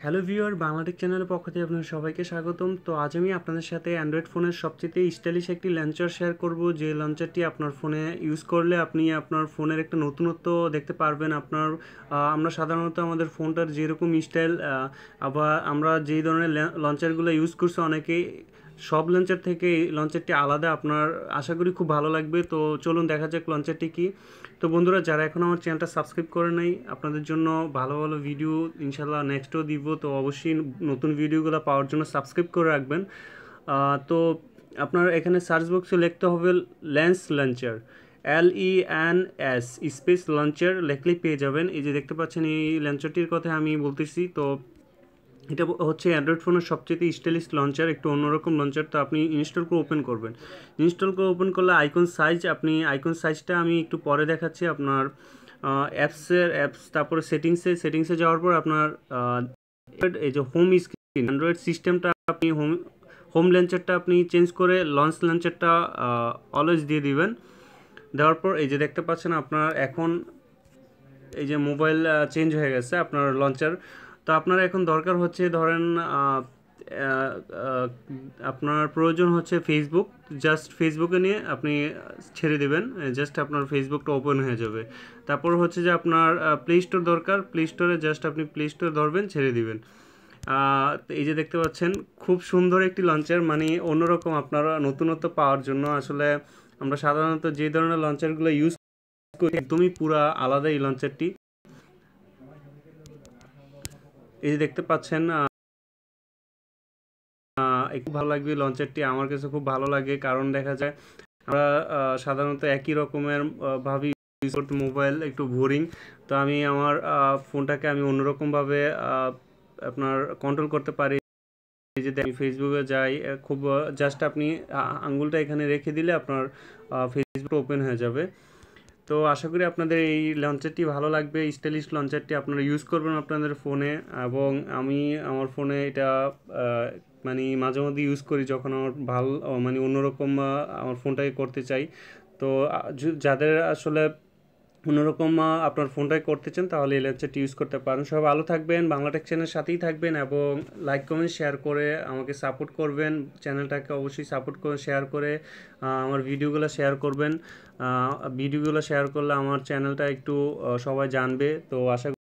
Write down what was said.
Hello viewer, Bangla take চ্যানেলের পক্ষ থেকে আপনাদের সবাইকে স্বাগতম। তো আজ আমি আপনাদের সাথে অ্যান্ড্রয়েড ফোনের সবচেয়ে স্টাইলিশ একটি লঞ্চার শেয়ার করব, যে লঞ্চারটি আপনার ফোনে ইউজ করলে আপনি আপনার ফোনের একটা নতুনত্ব দেখতে পারবেন। আমরা সাধারণত আমাদের ফোনটার যেরকম স্টাইল আবার আমরা যেই ধরনের লঞ্চারগুলো ইউজ করছি অনেকেই, সব লঞ্চার থেকে এই লঞ্চারটি আলাদা। আপনার আশা করি খুব ভালো লাগবে। তো চলুন দেখা যাক লঞ্চারটি কি। তো বন্ধুরা, যারা এখন আমার চ্যানেলটা সাবস্ক্রাইব করে নাই, আপনাদের জন্য ভালো ভালো ভিডিও ইনশাল্লাহ নেক্সটও দিব। তো অবশ্যই নতুন ভিডিওগুলো পাওয়ার জন্য সাবস্ক্রাইব করে রাখবেন। তো আপনার এখানে সার্চ বক্সে লিখতে হবে lens launcher, LENS space launcher লিখলেই পেয়ে যাবেন। এই যে দেখতে পাচ্ছেন, এই লঞ্চারটির কথা আমি বলতেছি। তো এটা হচ্ছে অ্যান্ড্রয়েড ফোনের সবচেয়ে স্টাইলিশ লঞ্চার, একটু অন্যরকম লঞ্চার। তো আপনি ইনস্টল করে ওপেন করবেন। ইনস্টল করে ওপেন করলে আইকন সাইজটা আমি একটু পরে দেখাচ্ছি। আপনার অ্যাপস, তারপরে সেটিংসে যাওয়ার পর আপনার এই যে হোম স্ক্রিন, অ্যান্ড্রয়েড সিস্টেমটা আপনি হোম লঞ্চারটা আপনি চেঞ্জ করে লঞ্চ লঞ্চারটা অলওয়েজ দিয়ে দিবেন। দেওয়ার পর এই যে দেখতে পাচ্ছেন, আপনার এখন এই যে মোবাইল চেঞ্জ হয়ে গেছে আপনার লঞ্চার। তো আপনার এখন দরকার হচ্ছে, ধরেন আপনার প্রয়োজন হচ্ছে ফেসবুক, জাস্ট ফেসবুকে নিয়ে আপনি ছেড়ে দেবেন, জাস্ট আপনার ফেসবুকটা ওপেন হয়ে যাবে। তারপর হচ্ছে যে আপনার প্লে স্টোর দরকার, প্লে স্টোরে জাস্ট আপনি প্লে স্টোর ধরবেন, ছেড়ে দিবেন। এই যে দেখতে পাচ্ছেন, খুব সুন্দর একটি লঞ্চার, মানে অন্যরকম। আপনারা নতুনত্ব পাওয়ার জন্য আসলে আমরা সাধারণত যে ধরনের লঞ্চারগুলো ইউজ করি একদমই পুরা আলাদা এই লঞ্চারটি। এই যে দেখতে পাচ্ছেন, একটু ভালো লাগবে লঞ্চারটি, আমার কাছে খুব ভালো লাগে। কারণ দেখা যায় আমরা সাধারণত একই রকমের ভাবে ইউজ করতে মোবাইল একটু বোরিং। তো আমি আমার ফোনটাকে আমি অন্যরকমভাবে আপনার কন্ট্রোল করতে পারি। এই যে আমি ফেসবুকে যাই, খুব জাস্ট আপনি আঙ্গুলটা এখানে রেখে দিলে আপনার ফেসবুক ওপেন হয়ে যাবে। তো আশা করি আপনাদের এই লঞ্চারটি ভালো লাগবে। স্টাইলিশ লঞ্চারটি আপনারা ইউজ করবেন আপনাদের ফোনে, এবং আমি আমার ফোনে এটা মানে মাঝে মধ্যে ইউজ করি যখন আমার মানে অন্যরকম আমার ফোনটাকে করতে চাই। তো যাদের আসলে অন্যরকম আপনার ফোনটাই করতে চান, তাহলে এই লঞ্চারটি ইউজ করতে পারেন। সবাই ভালো থাকবেন, বাংলা টেক চ্যানেলের সাথেই থাকবেন, এবং লাইক কমেন্ট শেয়ার করে আমাকে সাপোর্ট করবেন। চ্যানেলটাকে অবশ্যই সাপোর্ট করে শেয়ার করে আমার ভিডিওগুলো শেয়ার করবেন। ভিডিওগুলো শেয়ার করলে আমার চ্যানেলটা একটু সবাই জানবে। তো আশা